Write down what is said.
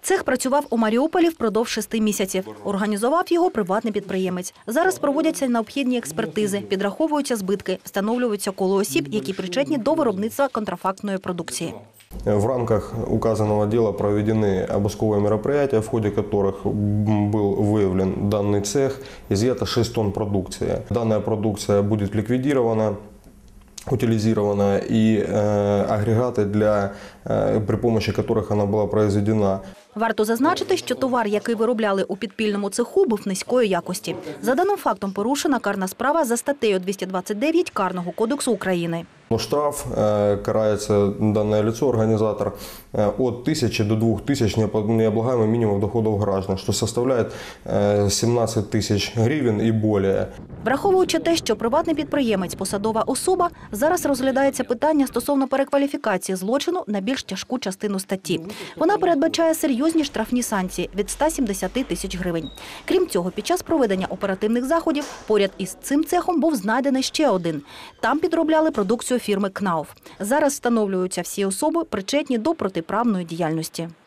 Цех працював у Маріуполі впродовж 6 місяців. Організував його приватний підприємець. Зараз проводяться необхідні експертизи, підраховуються збитки, встановлюється коло осіб, які причетні до виробництва контрафактної продукції. В рамках указанного дела проведены обысковые мероприятия, в ходе которых был выявлен данный цех, изъято 6 тонн продукции. Данная продукция будет ликвидирована, утилизирована, и агрегаты, при помощи которых она была произведена. Варто зазначити, що товар, який виробляли у підпільному цеху, був низької якості. За даним фактом порушена карна справа за статтею 229 Карного кодексу України. Штраф карается данное лицо, организатор, от 1000 до 2000 необлагаемый минимум доходов граждан, что составляет 17 тысяч гривен и более. Враховуючи те, що приватний підприємець – посадова особа, зараз розглядається питання стосовно перекваліфікації злочину на більш тяжку частину статті. Вона передбачає серйозні штрафні санкції від 170 тисяч гривень. Крім цього, під час проведення оперативних заходів поряд із цим цехом був знайдений ще один. Там підробляли продукцію фірми «Кнауф». Зараз встановлюються всі особи, причетні до протиправної діяльності.